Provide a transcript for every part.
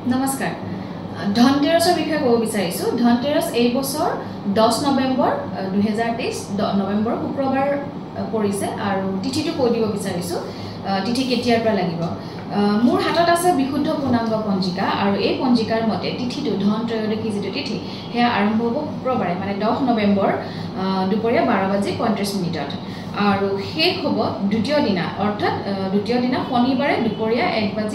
নমস্কাৰ ধনতেৰছৰ বিষয়ে ক'ব বিচাৰিছো ধনতেৰছ এই বছৰ 10 নৱেম্বৰ 2023 নৱেম্বৰ শুক্ৰবাৰ পৰিছে আৰু তিথিটো কৈ দিব বিচাৰিছো তিথি কেতিয়াৰ পৰা লাগিব মোৰ হাতত আছে বিশুদ্ধ পূৰ্ণাংগ পঞ্জিকা আৰু এই পঞ্জিকাৰ মতে তিথিটো ধন ত্ৰয়োদশী যেটো তিথি হেয়া আৰম্ভ হ'ব শুক্ৰবাৰে মানে 10 নৱেম্বৰ দুপৰীয়া 12:35 আৰু শেষ হ'ব দ্বিতীয় দিনা অৰ্থাৎ দ্বিতীয় দিনা শনিবাৰে দুপৰীয়া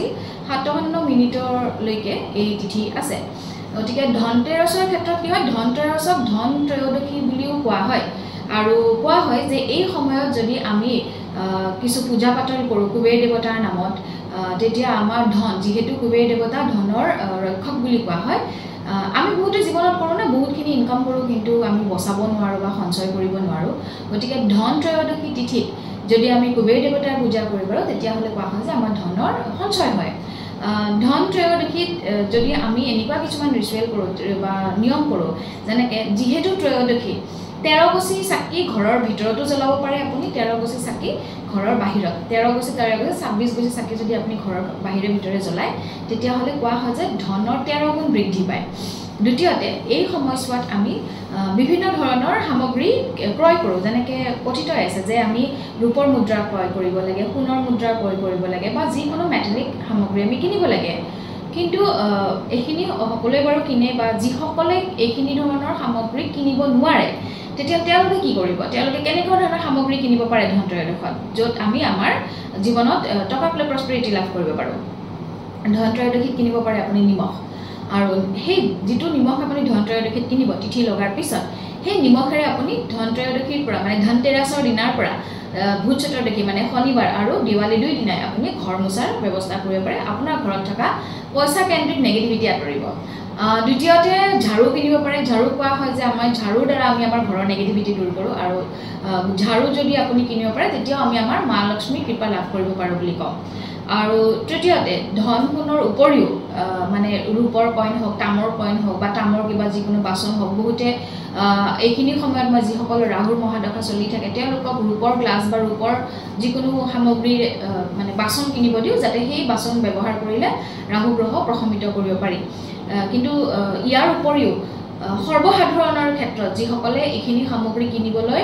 1:57 লৈকে এই তিথি আছে গতিকে ধনতেৰছৰ ক্ষেত্ৰত কি হয় ধনতেৰছক ধন ত্ৰয়োদশী বুলিও কোৱা হয় আৰু কোৱা হয় যে এই সময়ত যদি আমি কিছু পূজা পাতল কৰো কুবেৰ দেৱতাৰ নামত তেতিয়া আমাৰ ধন যেহেতু কুবেৰ দেৱতা ধনৰ ৰক্ষক বুলি কোৱা হয় আমি বহুত জীৱনত কৰো না বহুতখিনি ইনকাম কৰো কিন্তু আমি বচাব নোৱাৰো বা সঞ্চয় কৰিব নোৱাৰো গতিকে ধন ত্ৰয়োদশী তিথিত যদি আমি কুবেৰ দেৱতাৰ পূজা কৰিব পাৰো তেতিয়া হলে কোৱা হয় যে আমাৰ ধনৰ সঞ্চয় হয় ধন ত্ৰয়োদশীত যদি আমি এনেকুৱা কিছুমান ৰিচুৱেল কৰো বা নিয়ম কৰো যেনেকে যেহেতু ত্ৰয়োদশী 13 গছি চাকি ঘৰৰ ভিতৰতো জ্বলাব পাৰে আপুনি 13 গছি চাকি ঘৰৰ বাহিৰত 13 গছি 26 গছি চাকি যদি আপুনি ঘৰৰ বাহিৰে ভিতৰে জ্বলায় তেতিয়া হলে কোৱা হয় যে ধনৰ 13 গুণ বৃদ্ধি পায় দ্বিতীয়তে এই সময়ছোৱাত আমি বিভিন্ন ধৰণৰ সামগ্ৰী ক্ৰয় কৰো যেনেকে কথিত আছে যে আমি ৰূপৰ মুদ্ৰা ক্ৰয় কৰিব লাগে সোণৰ মুদ্ৰা ক্ৰয় কৰিব লাগে বা যিকোনো মেটালিক সামগ্ৰী আমি কিনিব লাগে কিন্তু এখিনি সকলোৱে বাৰু কিনে বা যিসকলে এইখিনি ধৰণৰ সামগ্ৰী কিনিব নোৱাৰে তেতিয়া তেওঁলোকে কি কৰিব তেওঁলোকে কেনেকুৱা ধৰণৰ সামগ্ৰী কিনিব পাৰে ধন ত্ৰয়োদশীত য'ত আমি আমাৰ জীৱনত টকাকলৈ প্ৰসপেৰিটি লাভ কৰিব পাৰো ধন ত্ৰয়োদশীত কিনিব পাৰে আপুনি নিমখ আৰু সেই যেটো নিমখ আপুনি ধন ত্ৰয়োদশীত কিনিব তিথি লগাৰ পিছত সেই নিমখৰে আপুনি ধন ত্ৰয়োদশীৰ পৰা মানে ধনতেৰছৰ দিনাৰ পৰা ভূত চতুৰ্দশী মানে শনিবাৰ আৰু দিৱালী দুই দিনাই আপুনি ঘৰ মোছাৰ ব্যৱস্থা কৰিব পাৰে আপোনাৰ ঘৰত থকা পইচা কেন্দ্ৰিক নেগেটিভিটি আঁতৰিব দ্বিতীয়তে ঝাড়ু কিনিব পাৰে ঝাড়ু কোৱা হয় যে আমাৰ ঝাড়ুৰ দ্বাৰা আমি আমাৰ ঘৰৰ নেগেটিভিটি দূৰ কৰো আৰু ঝাড়ু যদি আপুনি কিনিব পাৰে তেতিয়া আমি আমাৰ মা লক্ষ্মীৰ কৃপা লাভ কৰিব পাৰো বুলি কওঁ আৰু তৃতীয়তে ধন গুণৰ উপৰিও মানে ৰূপৰ কইন হওক তামৰ কইন হওক বা তামৰ কিবা যিকোনো বাচন হওক বহুতে এইখিনি সময়ত মই যিসকল ৰাহুৰ মহাদশা চলি থাকে তেওঁলোকক ৰূপৰ গ্লাছ বা ৰূপৰ যিকোনো সামগ্ৰী মানে বাচন কিনিব দিও যাতে সেই বাচন ব্যৱহাৰ কৰিলে ৰাহু গ্ৰহ প্ৰশমিত কৰিব পাৰি কিন্তু ইয়াৰ উপৰিও সৰ্বসাধাৰণৰ ক্ষেত্ৰত যিসকলে এইখিনি সামগ্ৰী কিনিবলৈ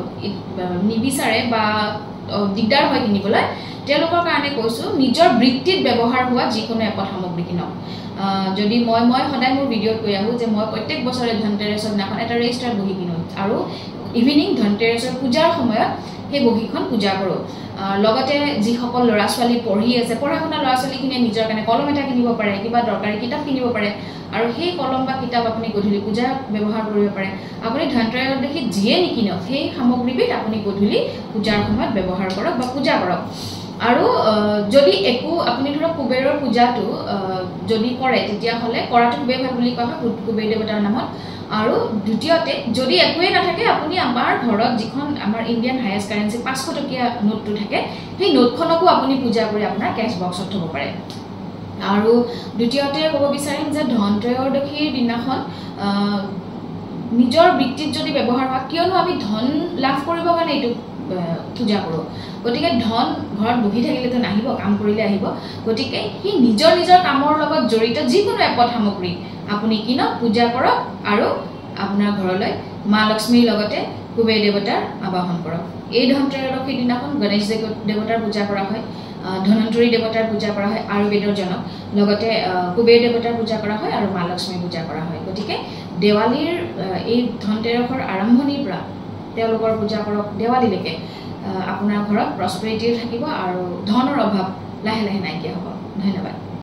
নিবিচাৰে বা দিগদাৰ হয় কিনিবলৈ তেওঁলোকৰ কাৰণে কৈছো নিজৰ বৃত্তিত ব্যৱহাৰ হোৱা যিকোনো এপদ সামগ্ৰী কিনক যদি মই সদায় মোৰ ভিডিঅ'ত কৈ আহো যে মই প্ৰত্যেক বছৰে ধনতেৰছৰ দিনাখন এটা ৰেজিষ্টাৰ বহি কিনো আৰু ইভিনিং ধনতেৰছৰ পূজাৰ সময়ত সেই বহিখন পূজা কৰো লগতে যিসকল ল'ৰা ছোৱালী পঢ়ি আছে পঢ়া শুনা ল'ৰা ছোৱালীখিনিয়ে নিজৰ কাৰণে কলম এটা কিনিব পাৰে কিবা দৰকাৰী কিতাপ কিনিব পাৰে আৰু সেই কলম বা কিতাপ আপুনি গধূলি পূজা ব্যৱহাৰ কৰিব পাৰে আপুনি ধনতেৰছত যিয়ে নিকিনক সেই সামগ্ৰীবিধ আপুনি গধূলি পূজাৰ সময়ত ব্যৱহাৰ কৰক বা পূজা কৰক আৰু যদি একো আপুনি ধৰক কুবেৰৰ পূজাটো যদি কৰে তেতিয়া হলে কৰাটো খুবেই ভাল বুলি কোৱা হয় কুবেৰ দেৱতাৰ নামত আৰু দ্বিতীয়তে যদি একোৱে নাথাকে আপুনি আমাৰ ঘৰত যিখন আমাৰ ইণ্ডিয়ান হাইয়েষ্ট কাৰেন্সি 500 টকীয়া নোটটো থাকে সেই নোটখনকো আপুনি পূজা কৰি আপোনাৰ কেছ বক্সত থব পাৰে আৰু দ্বিতীয়তে ক'ব বিচাৰিম যে ধন ত্ৰয়োদশীৰ দিনাখন নিজৰ বৃত্তিত যদি ব্যৱহাৰ হয় কিয়নো আমি ধন লাভ কৰিব কাৰণে এইটো পূজা কৰো গতিকে ধন ঘৰত বহি থাকিলেতো নাহিব কাম কৰিলে আহিব গতিকে হি নিজৰ কামৰ লগত জড়িত যিকোনো এপদ সামগ্ৰী আপুনি কিনক পূজা কৰক আৰু আপোনাৰ ঘৰলৈ মা লক্ষ্মীৰ লগতে কুবেৰ দেৱতাৰ আবাহন কৰক এই ধন ত্ৰয়োদশীৰ দিনাখন গণেশ দেৱতাৰ পূজা কৰা হয় ধনন্তৰী দেৱতাৰ পূজা কৰা হয় আৰু বেদৰ জনক লগতে কুবেৰ দেৱতাৰ পূজা কৰা হয় আৰু মা লক্ষ্মীৰ পূজা কৰা হয় গতিকে দেৱালীৰ এই ধনতেৰছৰ আৰম্ভণিৰ পৰা তেওঁলোকৰ পূজা কৰক দেৱালীলৈকে আপোনাৰ ঘৰত প্ৰসপেৰিটি থাকিব আৰু ধনৰ অভাৱ লাহে লাহে নাইকিয়া হ'ব ধন্যবাদ